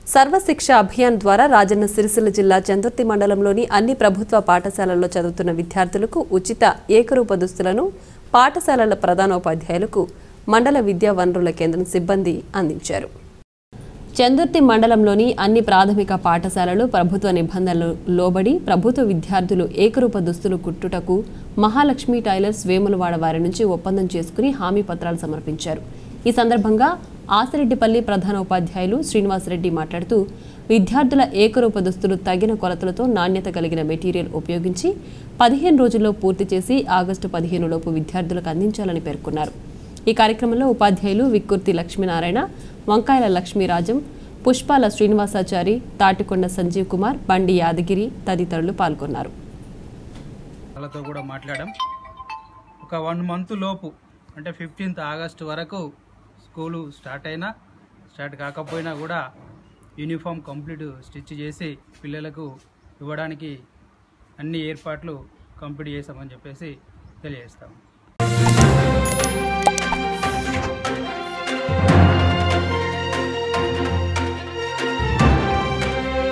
సర్వశిక్ష అభియాన్ ద్వారా రాజన్న సిరిసిల్ల జిల్లా చందుర్తి మండలంలోని అన్ని ప్రభుత్వ పాఠశాలల్లో చదువుతున్న విద్యార్థులకు ఉచిత ఏకరూప దుస్తులను పాఠశాలల ప్రధానోపాధ్యాయులకు మండల విద్యా వనరుల కేంద్రం సిబ్బంది అందించారు. చందుర్తి మండలంలోని అన్ని ప్రాథమిక పాఠశాలలు ప్రభుత్వ నిబంధనలు లోబడి ప్రభుత్వ విద్యార్థులు ఏకరూప దుస్తులు కుట్టుటకు మహాలక్ష్మి టైలర్స్ వేములవాడ వారి నుంచి ఒప్పందం చేసుకుని హామీ పత్రాలు సమర్పించారు. ఈ సందర్భంగా ఆసిరెడ్డిపల్లి ప్రధానోపాధ్యాయులు శ్రీనివాసరెడ్డి మాట్లాడుతూ విద్యార్థుల ఏకరూప దుస్తులు తగిన కొలతలతో నాణ్యత కలిగిన మెటీరియల్ ఉపయోగించి 15 రోజుల్లో పూర్తి చేసి ఆగస్టు 15 లోపు విద్యార్థులకు అందించాలని పేర్కొన్నారు. ఈ కార్యక్రమంలో ఉపాధ్యాయులు విక్కుర్తి లక్ష్మీనారాయణ, వంకాయల లక్ష్మీరాజం, పుష్పాల శ్రీనివాసాచారి, తాటికొండ సంజీవ్ కుమార్, బండి యాదగిరి తదితరులు పాల్గొన్నారు. వాళ్ళతో కూడా మాట్లాడాం. ఒక 1 మంత్ లోపు అంటే 15th ఆగస్టు వరకు స్కూలు స్టార్ట్ కాకపోయినా కూడా యూనిఫామ్ కంప్లీట్ స్టిచ్ చేసి పిల్లలకు ఇవ్వడానికి అన్ని ఏర్పాట్లు కంప్లీట్ చేస్తామని చెప్పేసి తెలియజేస్తాము.